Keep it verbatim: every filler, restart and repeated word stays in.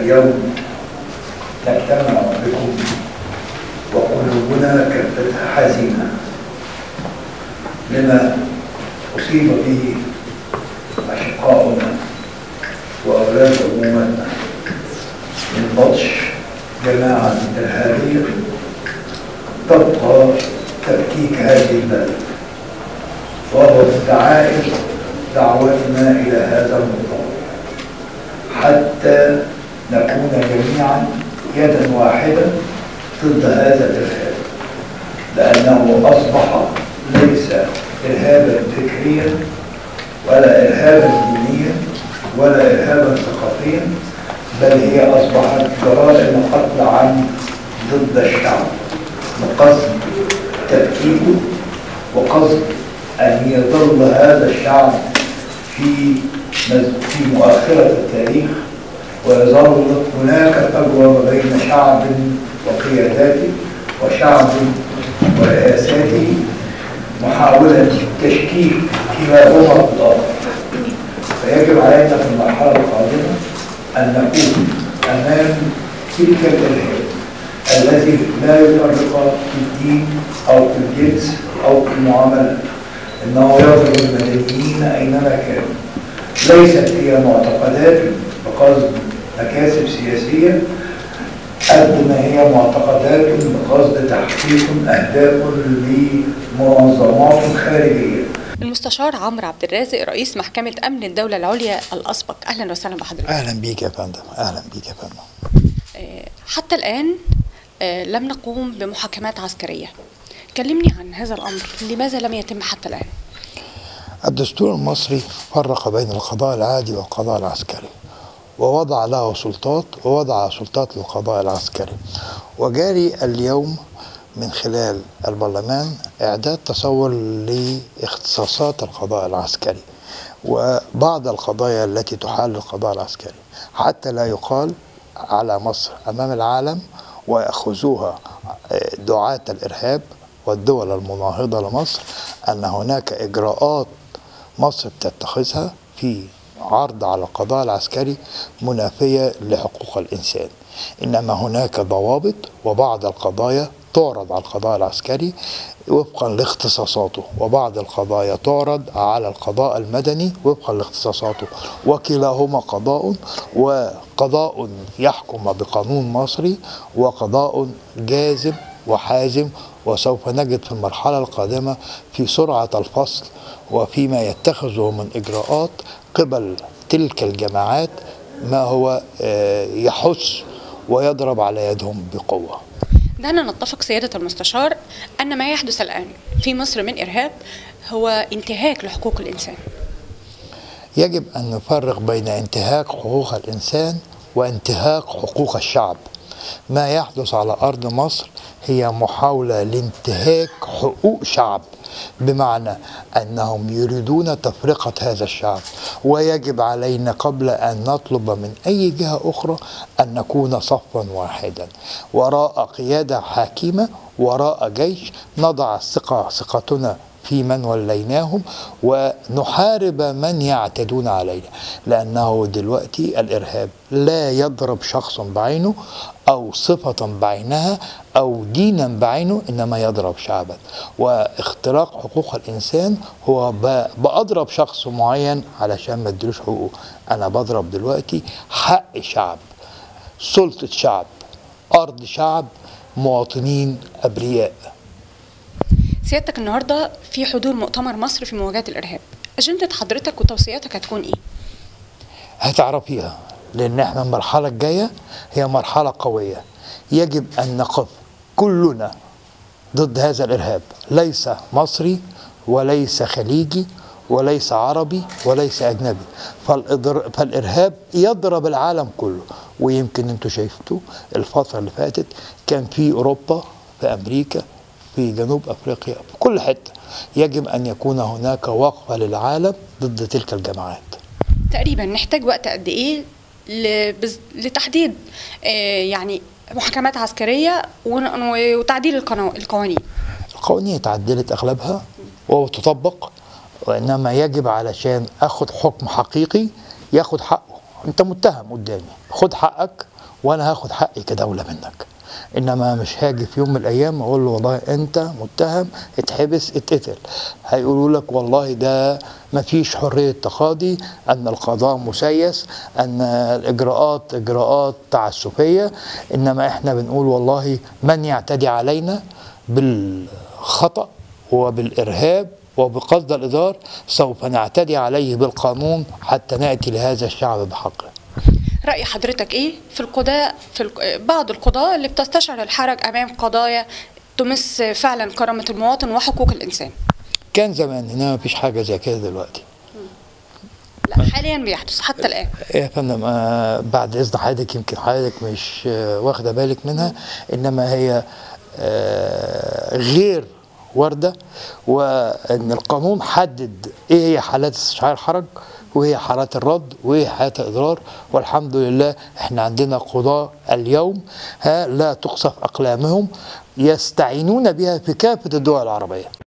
اليوم نجتمع بكم وقلوبنا كالفتح حزينة لما أصيب به أشقاؤنا وأولاد أمومتنا من بطش جماعة إرهابية تبقى تفكيك هذه البلد، وهو الدعائم دعوتنا إلى هذا الموضوع حتى نكون جميعا يدا واحدة ضد هذا الإرهاب، لأنه أصبح ليس إرهابا فكريا ولا إرهابا دينيا ولا إرهابا ثقافيا، بل هي أصبحت جرائم قتل عمد ضد الشعب بقصد تفكيكه وقصد أن يظل هذا الشعب في في مؤخرة التاريخ، ويظل هناك فجوة بين شعب وقياداته وشعب ورئاساته محاولة تشكيك كلاهما بالآخر. فيجب علينا في المرحلة القادمة أن نكون أمام تلك الإرهاب الذي لا يفرق في الدين أو في الجنس أو في المعاملة، إنه يضرب المدنيين أينما كانوا. ليست هي معتقدات بقصد مكاسب سياسية قد ما هي معتقدات بقصد تحقيق أهداف لمنظمات خارجية. المستشار عمرو عبد الرازق رئيس محكمة أمن الدولة العليا الأسبق، أهلا وسهلا بحضرتك. أهلا بيك يا فندم. أهلا بيك يا فندم. حتى الآن لم نقوم بمحاكمات عسكرية، كلمني عن هذا الأمر، لماذا لم يتم حتى الآن؟ الدستور المصري فرق بين القضاء العادي والقضاء العسكري، ووضع له سلطات ووضع سلطات للقضاء العسكري، وجاري اليوم من خلال البرلمان إعداد تصور لاختصاصات القضاء العسكري وبعض القضايا التي تحال للقضاء العسكري، حتى لا يقال على مصر أمام العالم ويأخذوها دعاة الإرهاب والدول المناهضة لمصر أن هناك إجراءات مصر بتتخذها في عرض على القضاء العسكري منافية لحقوق الإنسان، إنما هناك ضوابط وبعض القضايا تعرض على القضاء العسكري وفقا لاختصاصاته، وبعض القضايا تعرض على القضاء المدني وفقا لاختصاصاته، وكلاهما قضاء، وقضاء يحكم بقانون مصري وقضاء جازم وحازم. وسوف نجد في المرحلة القادمة في سرعة الفصل وفيما يتخذه من إجراءات قبل تلك الجماعات ما هو يحث ويضرب على يدهم بقوة. دعنا نتفق سيادة المستشار أن ما يحدث الآن في مصر من إرهاب هو انتهاك لحقوق الإنسان. يجب أن نفرق بين انتهاك حقوق الإنسان وانتهاك حقوق الشعب. ما يحدث على أرض مصر هي محاولة لانتهاك حقوق شعب، بمعنى أنهم يريدون تفرقة هذا الشعب، ويجب علينا قبل أن نطلب من أي جهة أخرى أن نكون صفا واحدا وراء قيادة حاكمة، وراء جيش، نضع الثقة ثقتنا في من وليناهم ونحارب من يعتدون علينا، لأنه دلوقتي الإرهاب لا يضرب شخص بعينه أو صفة بعينها أو دينا بعينه، إنما يضرب شعبا. واختراق حقوق الإنسان هو بأضرب شخص معين علشان ما ادلوش حقوقه، أنا بضرب دلوقتي حق شعب، سلطة شعب، أرض شعب، مواطنين أبرياء. سيادتك النهارده في حضور مؤتمر مصر في مواجهة الإرهاب، أجندة حضرتك وتوصياتك هتكون إيه؟ هتعرفيها، لأن احنا المرحلة الجاية هي مرحلة قوية، يجب أن نقف كلنا ضد هذا الإرهاب، ليس مصري وليس خليجي وليس عربي وليس أجنبي، فالإرهاب يضرب العالم كله. ويمكن انتوا شايفتوا الفترة اللي فاتت كان في أوروبا، في أمريكا، في جنوب أفريقيا، في كل حتة يجب أن يكون هناك وقفة للعالم ضد تلك الجماعات. تقريبا نحتاج وقت قد إيه لتحديد يعني محاكمات عسكرية وتعديل القوانين؟ القوانين اتعدلت أغلبها وتطبق، وإنما يجب علشان أخذ حكم حقيقي ياخد حقه. أنت متهم قدامي، خد حقك وانا هاخد حقي كدوله منك، انما مش هاجي في يوم من الايام اقول له والله انت متهم اتحبس اتقتل. هيقولوا لك والله ده ما فيش حريه تقاضي، ان القضاء مسيس، ان الاجراءات اجراءات تعسفيه. انما احنا بنقول والله من يعتدي علينا بالخطأ وبالارهاب وبقصد الإضرار سوف نعتدي عليه بالقانون حتى نأتي لهذا الشعب بحقه. رأي حضرتك إيه في القضاء في الق... بعض القضاء اللي بتستشعر الحرج أمام قضايا تمس فعلا كرامة المواطن وحقوق الإنسان؟ كان زمان، إنما مفيش حاجة زي كده دلوقتي. لا حاليا بيحدث حتى الآن. يا فندم آه بعد إذن حضرتك، يمكن حضرتك مش آه واخدة بالك منها، إنما هي آه غير واردة، وأن القانون حدد إيه هي حالات استشعار الحرج وهي حالات الرد وهي حالات الإضرار. والحمد لله احنا عندنا قضاة اليوم ها لا تقصف أقلامهم يستعينون بها في كافة الدول العربية.